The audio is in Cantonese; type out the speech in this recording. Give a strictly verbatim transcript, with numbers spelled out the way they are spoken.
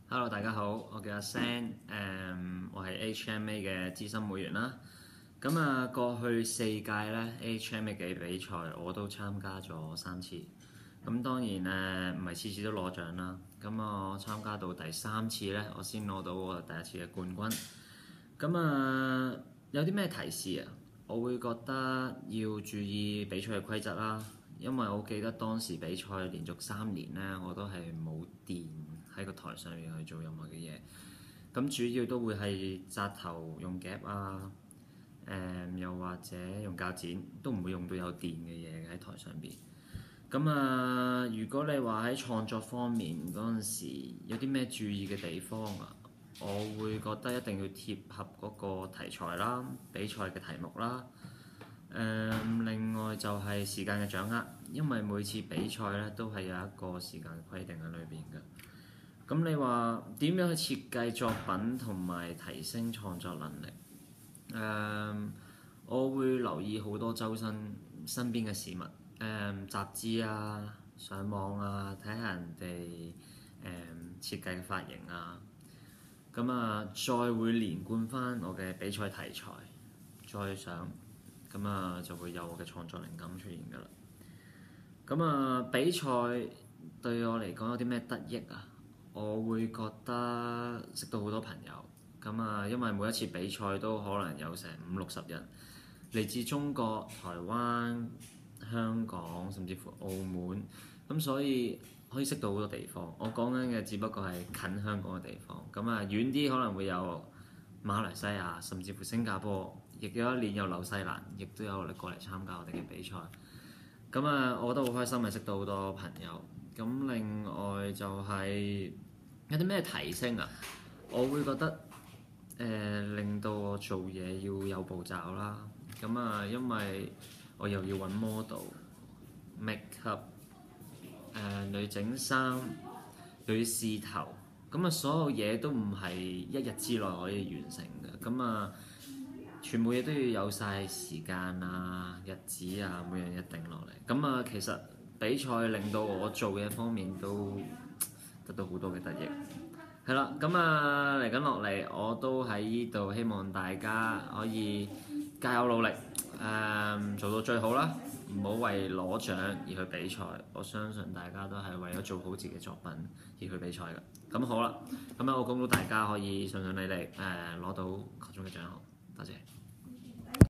Hello，大家好，我叫阿 Sam，誒、我係 H M A 嘅資深會員啦。咁啊，過去四屆咧 H M A 嘅比賽我都參加咗三次。咁當然誒唔係次次都攞獎啦。咁我參加到第三次咧，我先攞到我第一次嘅冠軍。咁啊，有啲咩提示啊？我會覺得要注意比賽嘅規則啦，因為我記得當時比賽連續三年咧，我都係冇電喺個台上面去做任何嘅嘢。咁主要都會係紮頭用夾啊，誒、又或者用鉸剪，都唔會用到有電嘅嘢喺台上邊。咁啊，如果你話喺創作方面嗰陣時有啲咩注意嘅地方啊，我會覺得一定要貼合嗰個題材啦、比賽嘅題目啦。誒、另外就係時間嘅掌握，因為每次比賽咧都係有一個時間規定喺裏邊嘅。咁你話點樣去設計作品同埋提升創作能力？誒、我會留意好多周身身邊嘅事物，誒、雜誌啊、上網啊，睇下人哋誒、設計嘅髮型啊，咁啊再會連貫翻我嘅比賽題材，再想，咁啊就會有我嘅創作靈感出現㗎啦。咁啊比賽對我嚟講有啲咩得益啊？我會覺得識到好多朋友，咁啊，因為每一次比賽都可能有成五六十人嚟自中國、台灣、香港，甚至乎澳門，咁所以可以識到好多地方。我講緊嘅只不過係近香港嘅地方，咁啊遠啲可能會有馬來西亞，甚至乎新加坡，亦有一年有紐西蘭，亦都有嚟過嚟參加我哋嘅比賽。咁啊，我覺得好開心，係識到好多朋友。咁另外就係、有啲咩提升啊？我會覺得誒、呃令到我做嘢要有步驟啦。咁啊，因為我又要揾 model、make up、誒女整衫、又要試頭，咁啊所有嘢都唔係一日之內可以完成嘅。咁啊，全部嘢都要有晒時間啊、日子啊，每樣嘢定落嚟。咁啊，其實比賽令到我做嘅方面都得到好多嘅得益。係啦，咁啊嚟緊落嚟，我都喺呢度希望大家可以加油努力，誒、做到最好啦，唔好為攞獎而去比賽。我相信大家都係為咗做好自己嘅作品而去比賽嘅。咁好啦，咁啊我恭祝大家可以順順利利誒攞到各種嘅獎項，多謝。